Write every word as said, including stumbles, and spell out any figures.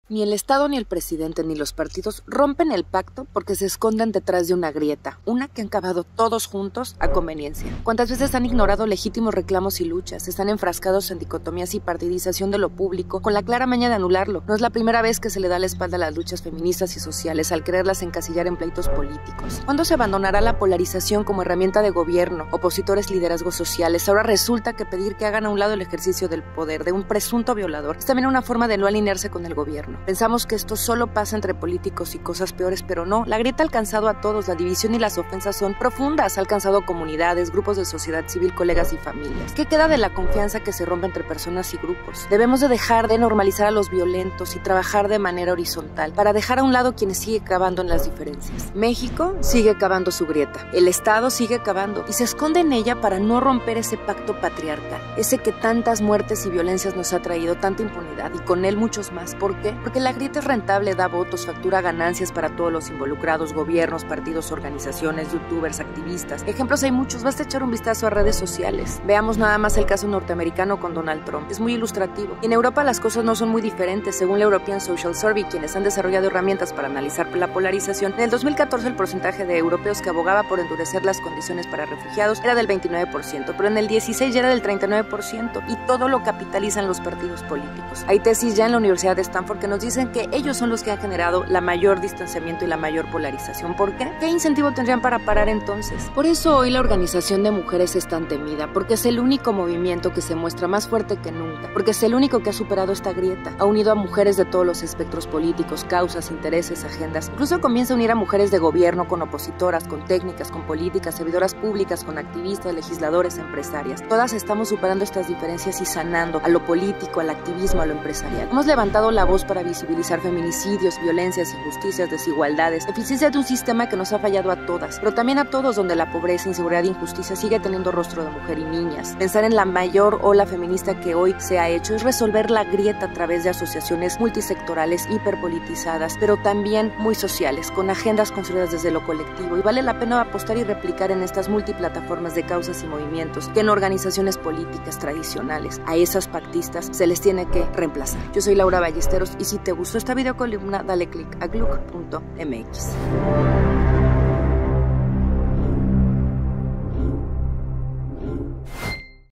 Ni el Estado, ni el presidente, ni los partidos rompen el pacto porque se esconden detrás de una grieta, una que han cavado todos juntos a conveniencia. ¿Cuántas veces han ignorado legítimos reclamos y luchas? Están enfrascados en dicotomías y partidización de lo público, con la clara maña de anularlo. No es la primera vez que se le da la espalda a las luchas feministas y sociales al quererlas encasillar en pleitos políticos. ¿Cuándo se abandonará la polarización como herramienta de gobierno? Opositores, liderazgos sociales. Ahora resulta que pedir que hagan a un lado el ejercicio del poder de un presunto violador es también una forma de no alinearse con el gobierno. Pensamos que esto solo pasa entre políticos y cosas peores, pero no. La grieta ha alcanzado a todos, la división y las ofensas son profundas, ha alcanzado comunidades, grupos de sociedad civil, colegas y familias. ¿Qué queda de la confianza que se rompe entre personas y grupos? Debemos de dejar de normalizar a los violentos y trabajar de manera horizontal para dejar a un lado quienes siguen cavando en las diferencias. México sigue cavando su grieta, el Estado sigue cavando y se esconde en ella para no romper ese pacto patriarcal, ese que tantas muertes y violencias nos ha traído, tanta impunidad y con él muchos más. ¿Por qué? Porque la grieta es rentable, da votos, factura ganancias para todos los involucrados, gobiernos, partidos, organizaciones, youtubers, activistas. Ejemplos hay muchos, basta echar un vistazo a redes sociales. Veamos nada más el caso norteamericano con Donald Trump. Es muy ilustrativo. En Europa las cosas no son muy diferentes. Según la European Social Survey, quienes han desarrollado herramientas para analizar la polarización, en el dos mil catorce el porcentaje de europeos que abogaba por endurecer las condiciones para refugiados era del veintinueve por ciento, pero en el dieciséis ya era del treinta y nueve por ciento, y todo lo capitalizan los partidos políticos. Hay tesis ya en la Universidad de Stanford que nos dicen que ellos son los que han generado la mayor distanciamiento y la mayor polarización. ¿Por qué? ¿Qué incentivo tendrían para parar entonces? Por eso hoy la Organización de Mujeres es tan temida, porque es el único movimiento que se muestra más fuerte que nunca, porque es el único que ha superado esta grieta, ha unido a mujeres de todos los espectros políticos, causas, intereses, agendas, incluso comienza a unir a mujeres de gobierno con opositoras, con técnicas, con políticas, servidoras públicas, con activistas, legisladores, empresarias. Todas estamos superando estas diferencias y sanando a lo político, al activismo, a lo empresarial. Hemos levantado la voz para visibilizar feminicidios, violencias, injusticias, desigualdades, eficiencia de un sistema que nos ha fallado a todas, pero también a todos donde la pobreza, inseguridad e injusticia sigue teniendo rostro de mujer y niñas. Pensar en la mayor ola feminista que hoy se ha hecho es resolver la grieta a través de asociaciones multisectorales hiperpolitizadas, pero también muy sociales, con agendas construidas desde lo colectivo, y vale la pena apostar y replicar en estas multiplataformas de causas y movimientos que en organizaciones políticas tradicionales. A esas pactistas se les tiene que reemplazar. Yo soy Laura Ballesteros y si te gustó esta videocolumna, dale click a gluck punto m x.